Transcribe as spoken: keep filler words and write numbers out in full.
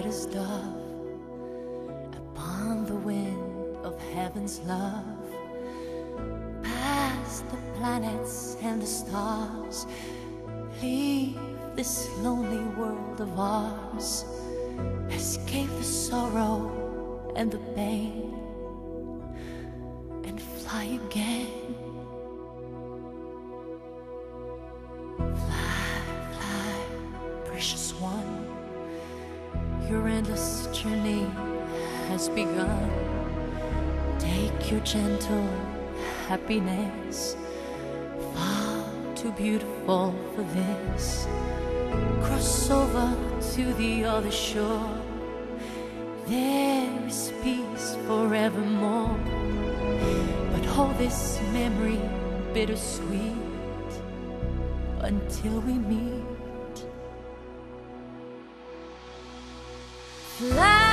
white as dove upon the wind of heaven's love. Past the planets and the stars, leave this lonely world of ours. Escape the sorrow and the pain and fly again. Fly, fly, precious one, your endless journey has begun. Take your gentle happiness, far too beautiful for this. Cross over to the other shore, there is peace forevermore. But hold this memory bittersweet until we meet. Fly